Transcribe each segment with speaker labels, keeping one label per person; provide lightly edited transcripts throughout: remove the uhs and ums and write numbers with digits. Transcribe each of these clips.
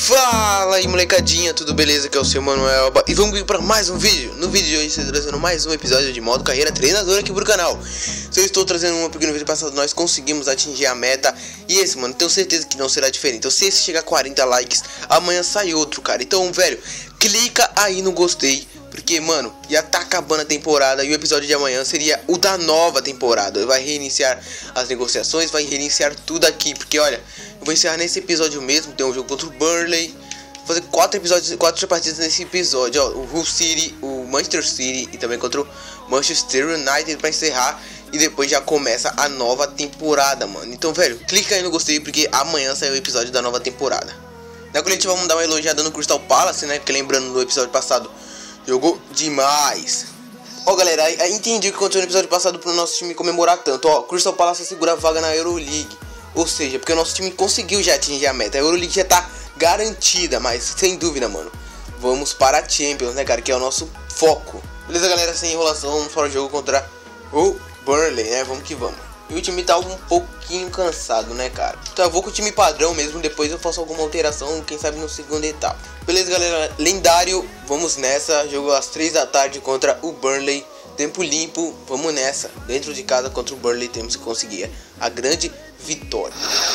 Speaker 1: Fala aí molecadinha, tudo beleza? Aqui é o seu Manuel e vamos vir para mais um vídeo. No vídeo de hoje estou trazendo mais um episódio de modo carreira treinador aqui pro canal. Se eu estou trazendo uma porque no vídeo passado nós conseguimos atingir a meta. E esse, mano, tenho certeza que não será diferente. Então se esse chegar a 40 likes, amanhã sai outro, cara. Então, velho, clica aí no gostei, porque, mano, já tá acabando a temporada e o episódio de amanhã seria o da nova temporada. Vai reiniciar as negociações, vai reiniciar tudo aqui, porque, olha, eu vou encerrar nesse episódio mesmo. Tem um jogo contra o Burnley. Vou fazer 4 partidas nesse episódio, ó. O Hull City, o Manchester City e também contra o Manchester United pra encerrar. E depois já começa a nova temporada, mano. Então, velho, clica aí no gostei, porque amanhã sai o episódio da nova temporada. Na coletiva vamos dar uma elogiada no Crystal Palace, né? Porque lembrando no episódio passado, jogou demais. Ó, galera, entendi o que aconteceu no episódio passado pro nosso time comemorar tanto. Ó, Crystal Palace segura a vaga na Euroleague. Ou seja, porque o nosso time conseguiu já atingir a meta. A Euroleague já tá garantida, mas sem dúvida, mano, vamos para a Champions, né, cara? Que é o nosso foco. Beleza, galera? Sem enrolação, vamos para o jogo contra o Burnley, né? Vamos que vamos. E o time tá um pouquinho cansado, né, cara? Então eu vou com o time padrão mesmo. Depois eu faço alguma alteração, quem sabe no segundo etapa. Beleza, galera? Lendário, vamos nessa. Jogo às 3 da tarde contra o Burnley. Tempo limpo, vamos nessa. Dentro de casa contra o Burnley temos que conseguir a grande vitória.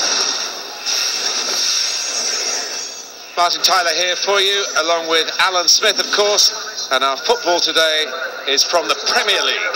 Speaker 2: Martin Tyler here for you, along with Alan Smith, of course, and our football today is from the Premier League.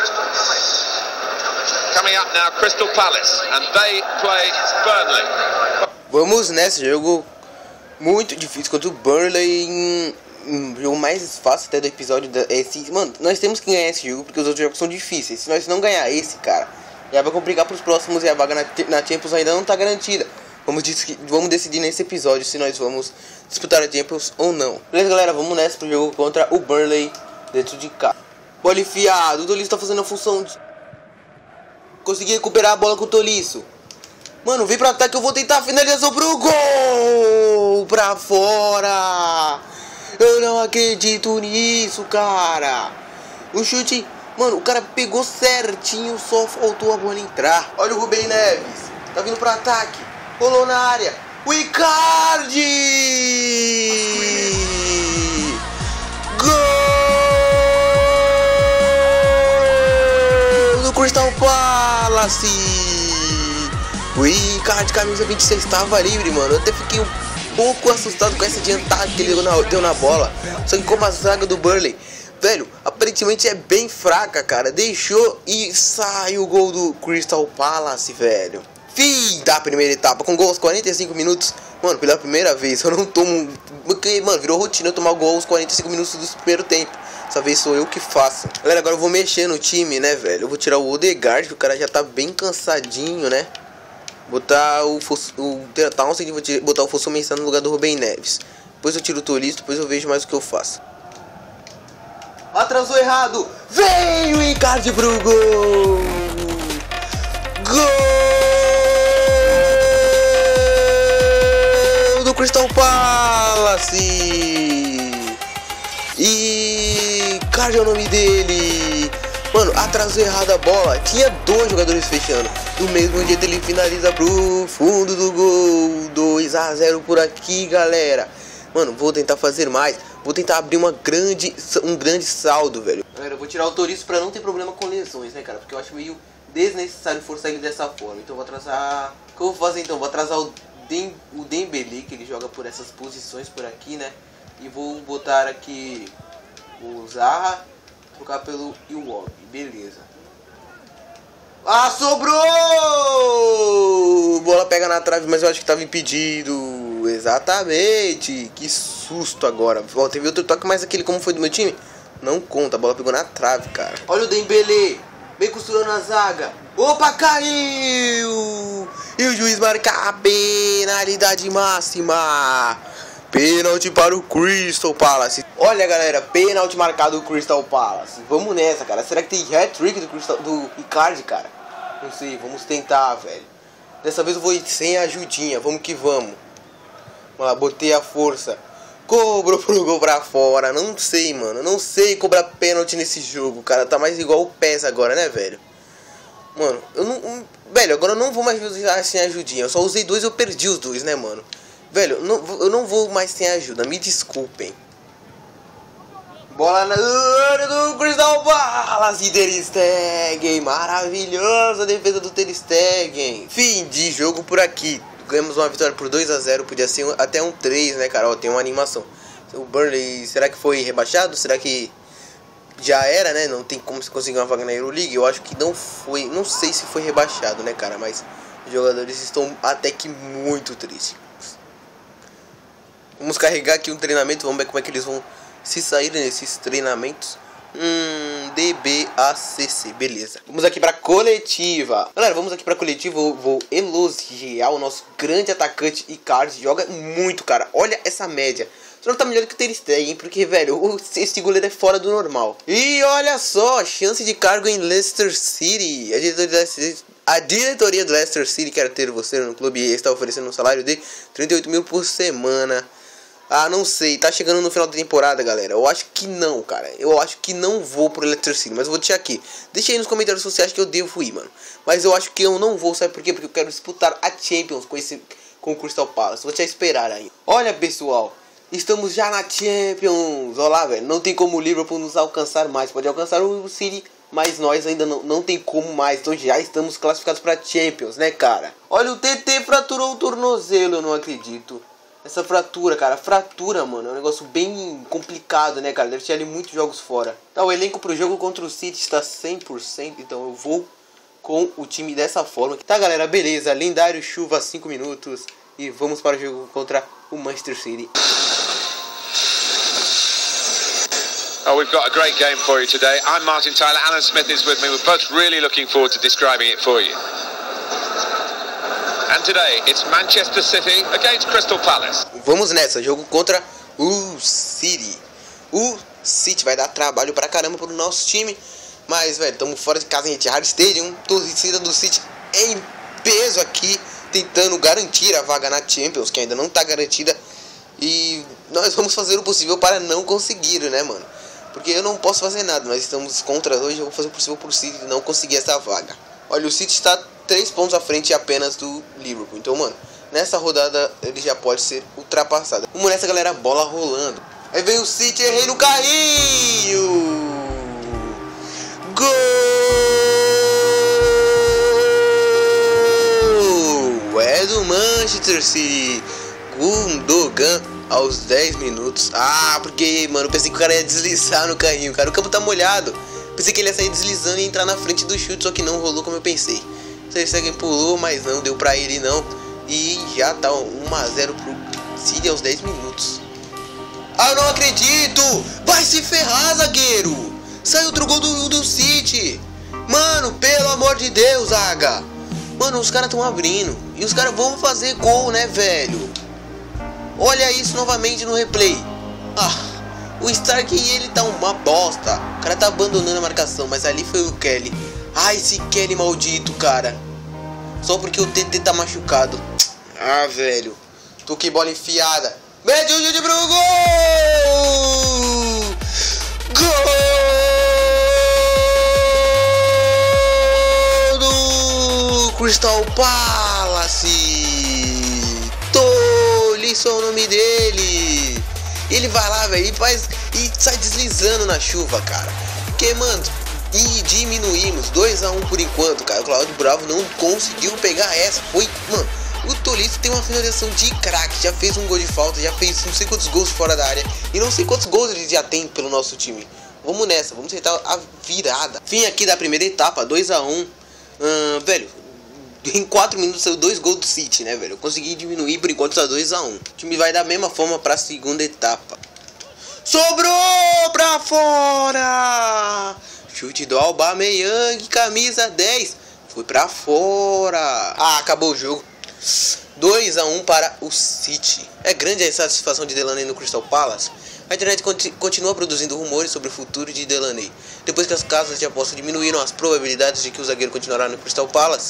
Speaker 2: Coming up now, Crystal Palace, and they play Burnley.
Speaker 1: Vamos nesse jogo muito difícil contra o Burnley, jogo mais fácil até do episódio esse. Mano, nós temos que ganhar esse jogo porque os outros jogos são difíceis. Se nós não ganhar esse, cara, já vai complicar para os próximos e a vaga na Champions ainda não tá garantida. Vamos decidir nesse episódio se nós vamos disputar a Champions ou não. Beleza, galera? Vamos nessa pro jogo contra o Burnley dentro de casa. Bola enfiada, o Tolisso tá fazendo a função de... Consegui recuperar a bola com o Tolisso. Mano, vem pro ataque, eu vou tentar a finalização pro gol! Pra fora! Eu não acredito nisso, cara! O chute... Mano, o cara pegou certinho, só faltou a bola entrar. Olha o Rubem Neves, tá vindo pro ataque. Rolou na área. O Icardi! Gol do Crystal Palace! O Icardi, camisa 26, estava livre, mano. Eu até fiquei um pouco assustado com essa adiantada que ele deu na bola. Só que como a zaga do Burnley, velho, aparentemente é bem fraca, cara. Deixou e sai o gol do Crystal Palace, velho. Fim da primeira etapa, com gol aos 45 minutos. Mano, pela primeira vez eu não tomo... Porque, mano, virou rotina eu tomar gol aos 45 minutos do primeiro tempo. Dessa vez sou eu que faço. Galera, agora eu vou mexer no time, né, velho? Eu vou tirar o Odegaard, que o cara já tá bem cansadinho, né? Botar o Townsend e vou botar o Fosu-Mensah no lugar do Rubem Neves. Depois eu tiro o Tolisso, depois eu vejo mais o que eu faço. Atrasou errado. Veio o Icardi pro gol. Gol do Crystal Palace. Icardi é o nome dele. Mano, atrasou errado a bola. Tinha dois jogadores fechando. No mesmo jeito ele finaliza pro fundo do gol. 2 a 0 por aqui, galera. Mano, vou tentar fazer mais. Vou tentar abrir um grande saldo, velho. Galera, eu vou tirar o Tolisso pra não ter problema com lesões, né, cara? Porque eu acho meio desnecessário forçar ele dessa forma. Então eu vou atrasar... O que eu vou fazer então? Vou atrasar o Dembélé, que ele joga por essas posições por aqui, né? E vou botar aqui o Zaha, trocar pelo Iwobi. Beleza. Ah, sobrou! Bola pega na trave, mas eu acho que tava impedido. Exatamente. Que susto agora. Ó, teve outro toque, mas aquele como foi do meu time não conta, a bola pegou na trave, cara. Olha o Dembélé, vem costurando a zaga. Opa, caiu! E o juiz marca a penalidade máxima. Pênalti para o Crystal Palace. Olha, galera, pênalti marcado do Crystal Palace. Vamos nessa, cara. Será que tem hat-trick do Icardi, cara? Não sei, vamos tentar, velho. Dessa vez eu vou ir sem ajudinha, vamos que vamos. Vamos lá, botei a força. Cobrou pro gol pra fora. Não sei, mano. Não sei cobrar pênalti nesse jogo, cara. Tá mais igual o PES agora, né, velho? Mano, eu não... Velho, agora eu não vou mais usar sem ajudinha. Eu só usei dois e eu perdi os dois, né, mano? Velho, eu não vou mais sem ajuda, me desculpem. Bola na área do Crystal Palace, Ter Stegen, maravilhosa defesa do Ter Stegen. Fim de jogo por aqui. Ganhamos uma vitória por 2-0, podia ser até um 3, né, cara? Ó, tem uma animação. O Burnley, será que foi rebaixado? Será que já era, né? Não tem como se conseguir uma vaga na Euroleague? Eu acho que não foi, não sei se foi rebaixado, né, cara? Mas os jogadores estão até que muito tristes. Vamos carregar aqui um treinamento, vamos ver como é que eles vão se sair nesses treinamentos. DBACC, beleza. Vamos aqui pra coletiva. Galera, vamos aqui pra coletiva. Vou elogiar o nosso grande atacante Icardi. Joga muito, cara. Olha essa média. Só não tá melhor que o Ter Stegen, porque, velho, esse goleiro é fora do normal. E olha só, chance de cargo em Leicester City. A diretoria do Leicester City quer ter você no clube e está oferecendo um salário de 38 mil por semana. Ah, não sei, tá chegando no final da temporada, galera. Eu acho que não, cara. Eu acho que não vou pro Leicester City, mas eu vou deixar aqui. Deixa aí nos comentários se você acha que eu devo ir, mano. Mas eu acho que eu não vou, sabe por quê? Porque eu quero disputar a Champions com o Crystal Palace. Vou deixar esperar aí. Olha, pessoal, estamos já na Champions. Olha lá, velho. Não tem como o Liverpool nos alcançar mais. Pode alcançar o City, mas nós ainda não tem como mais. Então já estamos classificados pra Champions, né, cara? Olha, o TT fraturou o tornozelo, eu não acredito. Essa fratura, cara, fratura, mano, é um negócio bem complicado, né, cara, deve ter ali muitos jogos fora. Tá, o elenco pro jogo contra o City está 100%, então eu vou com o time dessa forma. Tá, galera, beleza, lendário, chuva, 5 minutos, e vamos para o jogo contra o Manchester City.
Speaker 2: Oh, we've got a great game for you today. I'm Martin Tyler, Alan Smith is with me, we're both really looking forward to describing it for you. And today it's Manchester City against Crystal Palace.
Speaker 1: Vamos nessa, jogo contra o City. O City vai dar trabalho pra caramba pro nosso time. Mas, velho, estamos fora de casa em Etihad Stadium. Torcida do City em peso aqui, tentando garantir a vaga na Champions, que ainda não tá garantida. E nós vamos fazer o possível para não conseguir, né, mano? Porque eu não posso fazer nada, nós estamos contra hoje. Eu vou fazer o possível pro City não conseguir essa vaga. Olha, o City está 3 pontos à frente apenas do Liverpool. Então, mano, nessa rodada ele já pode ser ultrapassado. Vamos nessa, galera, bola rolando. Aí vem o City, errei no carrinho. Gol! É do Manchester City. Gundogan aos 10 minutos. Ah, porque, mano, eu pensei que o cara ia deslizar no carrinho, cara. O campo tá molhado. Pensei que ele ia sair deslizando e entrar na frente do chute, só que não rolou como eu pensei. Ter Stegen pulou, mas não deu pra ele não. E já tá 1-0 pro City aos 10 minutos. Ah, eu não acredito! Vai se ferrar, zagueiro! Saiu outro gol do City! Mano, pelo amor de Deus, zaga! Mano, os caras tão abrindo. E os caras vão fazer gol, né, velho? Olha isso novamente no replay. Ah, o Stark, ele tá uma bosta. O cara tá abandonando a marcação, mas ali foi o Kelly. Ai, esse Kelly maldito, cara. Só porque o TT tá machucado. Ah, velho. Toquei bola enfiada. Mete o chute pro gol! Gol do Crystal Palace. Tolisso é o nome dele. Ele vai lá, velho, e faz e sai deslizando na chuva, cara. Porque, mano, e diminuímos 2-1 por enquanto, cara. O Claudio Bravo não conseguiu pegar essa. Foi, mano, o Tolisso tem uma finalização de craque. Já fez um gol de falta, já fez não sei quantos gols fora da área. E não sei quantos gols ele já tem pelo nosso time. Vamos nessa, vamos tentar a virada. Fim aqui da primeira etapa, 2-1. Velho, em 4 minutos saiu 2 gols do City, né, velho? Eu consegui diminuir, por enquanto tá 2-1. O time vai da mesma forma pra segunda etapa. Sobrou pra fora! Chute do Aubameyang, camisa 10. Foi pra fora. Ah, acabou o jogo. 2-1 para o City. É grande a insatisfação de Delaney no Crystal Palace. A internet continua produzindo rumores sobre o futuro de Delaney. Depois que as casas de aposta diminuíram as probabilidades de que o zagueiro continuará no Crystal Palace,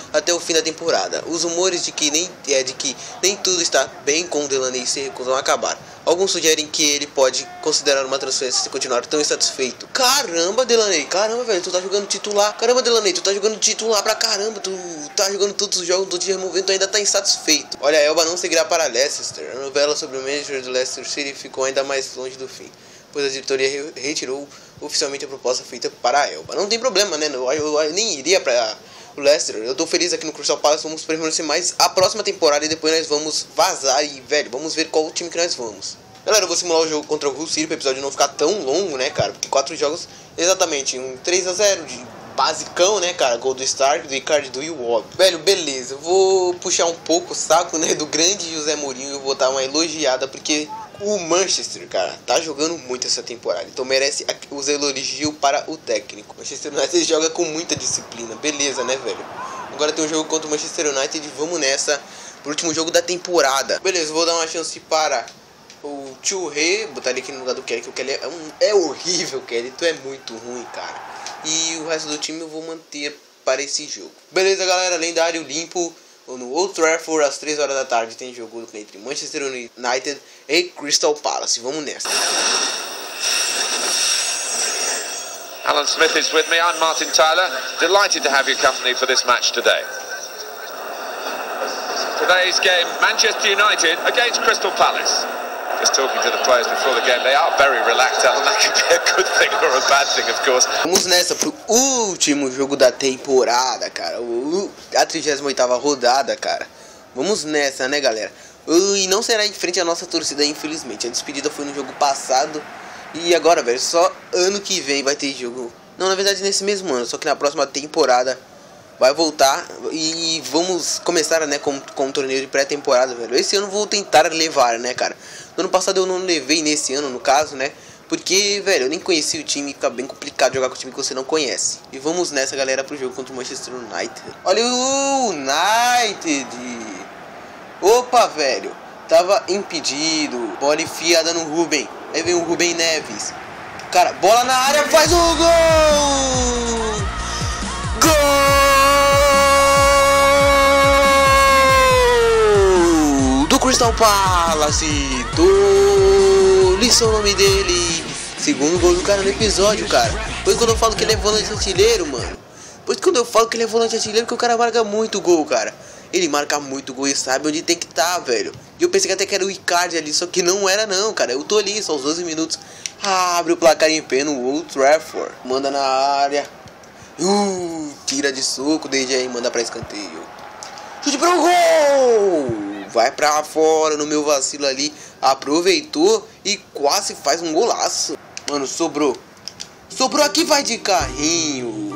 Speaker 1: até o fim da temporada. Os rumores de que nem tudo está bem com o Delaney se recusam a acabar. Alguns sugerem que ele pode considerar uma transferência se continuar tão insatisfeito. Caramba, Delaney, caramba, velho, tu tá jogando titular. Caramba, Delaney, tu tá jogando titular pra caramba. Tu tá jogando todos os jogos, tô te removendo, tu ainda tá insatisfeito. Olha, a Elba não seguirá para Leicester. A novela sobre o manager do Leicester City ficou ainda mais longe do fim, pois a diretoria retirou oficialmente a proposta feita para a Elba. Não tem problema, né? Eu nem iria para o Leicester. Eu tô feliz aqui no Crystal Palace. Vamos permanecer mais a próxima temporada e depois nós vamos vazar e, velho, vamos ver qual time que nós vamos. Galera, eu vou simular o jogo contra o Hull City para o episódio não ficar tão longo, né, cara? Porque 4 jogos, exatamente, um 3-0 de basicão, né, cara? Gol do Stark, do Icardi, do Iwobi. Velho, beleza. Eu vou puxar um pouco o saco, né, do grande José Mourinho. Eu vou dar uma elogiada porque o Manchester, cara, tá jogando muito essa temporada. Então merece os elogios para o técnico. O Manchester United joga com muita disciplina. Beleza, né, velho? Agora tem um jogo contra o Manchester United. Vamos nessa. Pro último jogo da temporada. Beleza, vou dar uma chance para o Churré. Botar ele aqui no lugar do Kelly. Que o Kelly é horrível, Kelly. Tu é muito ruim, cara. E o resto do time eu vou manter para esse jogo. Beleza, galera. Lendário limpo. No Old Trafford, às 3 horas da tarde, tem jogo entre Manchester United e Crystal Palace. Vamos nessa.
Speaker 2: Alan Smith is with me. I'm Martin Tyler. Delighted to have your company for this match today. Today's game, Manchester United against Crystal Palace. Just talking to the players before the game, they are very relaxed, Alan. That could be a good thing or a bad thing, of course.
Speaker 1: Vamos nessa pro último jogo da temporada, cara. A 38ª rodada, cara. Vamos nessa, né, galera? E não será em frente à nossa torcida, infelizmente. A despedida foi no jogo passado. E agora, velho, só ano que vem vai ter jogo. Não, na verdade, nesse mesmo ano. Só que na próxima temporada vai voltar e vamos começar, né, com um torneio de pré-temporada, velho. Esse ano eu vou tentar levar, né, cara. No ano passado eu não levei, nesse ano, no caso, né. Porque, velho, eu nem conheci o time, fica bem complicado jogar com o time que você não conhece. E vamos nessa, galera, pro jogo contra o Manchester United. Olha o United! Opa, velho! Tava impedido. Bola enfiada no Ruben. Aí vem o Ruben Neves. Cara, bola na área, faz o gol! Gol! Do Crystal Palace! Lisson o nome dele. Segundo gol do cara no episódio, cara. Pois quando eu falo que ele é volante artilheiro, mano. Pois quando eu falo que ele é volante artilheiro, que o cara marca muito gol, cara. Ele marca muito gol e sabe onde tem que estar, velho. E eu pensei que até que era o Icardi ali, só que não era não, cara. Eu tô ali, só os 12 minutos. Abre o placar em pé no Old Trafford. Manda na área. Tira de soco, DJ manda pra escanteio. Chute pro gol! Vai pra fora no meu vacilo ali. Aproveitou e quase faz um golaço. Mano, sobrou. Sobrou aqui, vai de carrinho.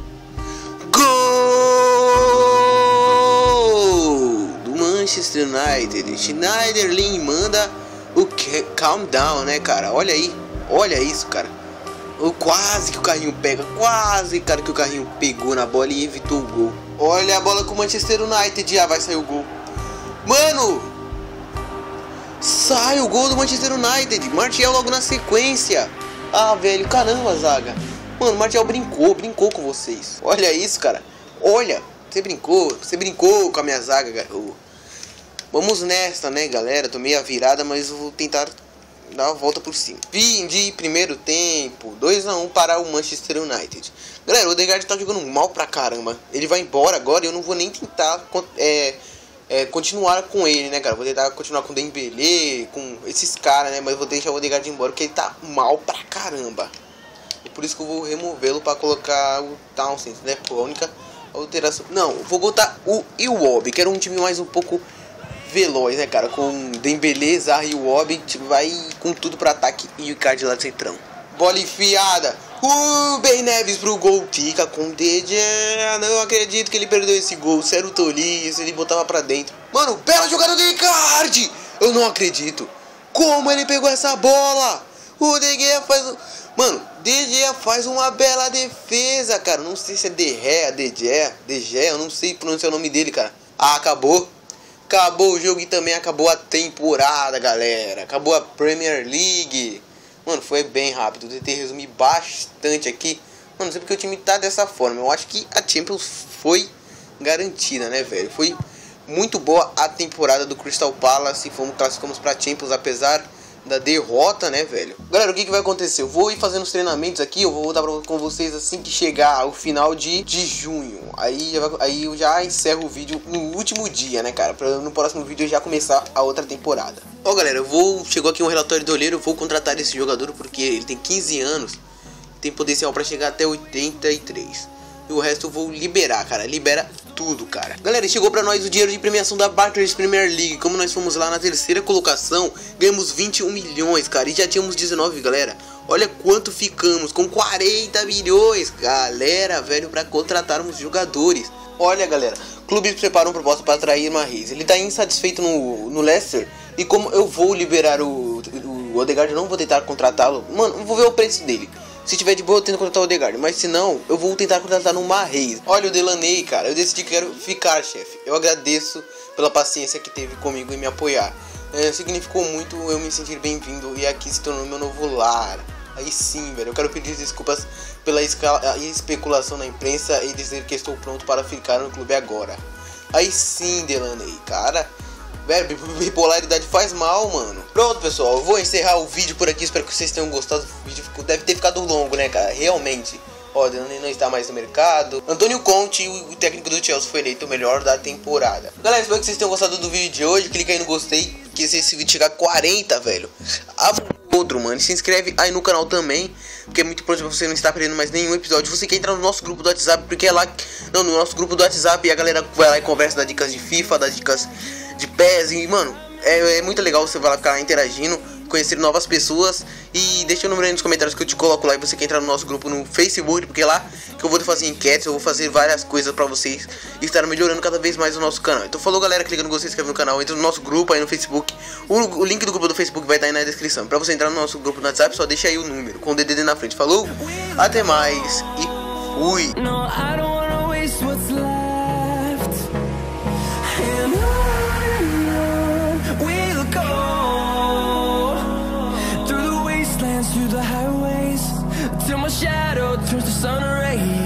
Speaker 1: Gol do Manchester United. Schneiderlin manda o calm down, né, cara? Olha aí. Olha isso, cara. Quase que o carrinho pega. Quase, cara, que o carrinho pegou na bola e evitou o gol. Olha a bola com o Manchester United. Já vai sair o gol. Mano, sai o gol do Manchester United. Martial logo na sequência. Ah, velho, caramba, zaga. Mano, Martial brincou com vocês. Olha isso, cara. Olha, você brincou com a minha zaga, garoto. Vamos nessa, né, galera. Tomei a virada, mas eu vou tentar dar uma volta por cima. Fim de primeiro tempo. 2-1 para o Manchester United. Galera, o Odegaard tá jogando mal pra caramba. Ele vai embora agora e eu não vou nem tentar continuar com ele, né, cara? Vou tentar continuar com o Dembélé, com esses caras, né? Mas vou deixar o Odegaard embora porque ele tá mal pra caramba. E por isso que eu vou removê-lo pra colocar o Townsend, né? Pô, a única alteração... Não, vou botar o Iwobi, que era um time mais um pouco veloz, né, cara? Com Dembélé, Zaha e Iwobi, vai com tudo pra ataque e o Icardi lá de centrão. Bola enfiada. Ben Neves pro gol. Fica com o dedo. Não acredito que ele perdeu esse gol. Sério tolice, ele botava pra dentro. Mano, bela jogada do Icardi. Eu não acredito. Como ele pegou essa bola? O De Gea faz... Mano, De Gea faz uma bela defesa, cara. Não sei se é De Gea, eu não sei pronunciar o nome dele, cara. Ah, acabou. Acabou o jogo e também acabou a temporada, galera. Acabou a Premier League. Mano, foi bem rápido. Tentei resumir bastante aqui. Mano, não sei porque o time tá dessa forma. Eu acho que a Champions foi garantida, né, velho? Foi muito boa a temporada do Crystal Palace, classificamos pra Champions apesar da derrota, né, velho? Galera, o que vai acontecer? Eu vou ir fazendo os treinamentos aqui, eu vou voltar com vocês assim que chegar ao final de junho. Aí eu já encerro o vídeo no último dia, né, cara? Pra no próximo vídeo eu já começar a outra temporada. Ó, galera, chegou aqui um relatório do olheiro, eu vou contratar esse jogador porque ele tem 15 anos, tem potencial pra chegar até 83. E o resto eu vou liberar, cara, libera tudo, cara. Galera, chegou pra nós o dinheiro de premiação da Barclays Premier League. Como nós fomos lá na terceira colocação, ganhamos 21 milhões, cara. E já tínhamos 19, galera. Olha quanto ficamos, com 40 milhões, galera, velho, pra contratarmos jogadores. Olha, galera, o clube prepara uma proposta para atrair Mahrez. Ele tá insatisfeito no Leicester. E como eu vou liberar o Odegaard, eu não vou tentar contratá-lo. Mano, eu vou ver o preço dele. Se tiver de boa, eu tento contratar o Odegaard. Mas se não, eu vou tentar contratar no Mahrez. Olha o Delaney, cara. Eu decidi que quero ficar, chefe. Eu agradeço pela paciência que teve comigo em me apoiar. Significou muito eu me sentir bem-vindo. E aqui se tornou meu novo lar. Aí sim, velho. Eu quero pedir desculpas pela especulação na imprensa e dizer que estou pronto para ficar no clube agora. Aí sim, Delaney, cara. Velho, bipolaridade faz mal, mano. Pronto, pessoal, eu vou encerrar o vídeo por aqui. Espero que vocês tenham gostado. O vídeo deve ter ficado longo, né, cara? Realmente. Ó, Delaney não está mais no mercado. Antônio Conte, o técnico do Chelsea, foi eleito o melhor da temporada. Galera, espero que vocês tenham gostado do vídeo de hoje. Clica aí no gostei, que se esse vídeo chegar a 40, velho, outro, mano. E se inscreve aí no canal também, porque é muito importante pra você não estar perdendo mais nenhum episódio. Você quer entrar no nosso grupo do WhatsApp, porque é lá... Não, no nosso grupo do WhatsApp a galera vai lá e conversa, dá dicas de FIFA, dá dicas de PES. E, mano, é muito legal, você vai lá ficar interagindo, conhecer novas pessoas. E deixa o número aí nos comentários que eu te coloco lá. E você quer entrar no nosso grupo no Facebook, porque é lá que eu vou fazer enquetes, eu vou fazer várias coisas pra vocês estar melhorando cada vez mais o nosso canal. Então falou, galera, clica no gostei, se inscreve no canal, entra no nosso grupo aí no Facebook. O link do grupo do Facebook vai estar aí na descrição. Pra você entrar no nosso grupo no WhatsApp, só deixa aí o número com o DDD na frente. Falou, até mais e fui. Through the highways till my shadow turns to sun rays.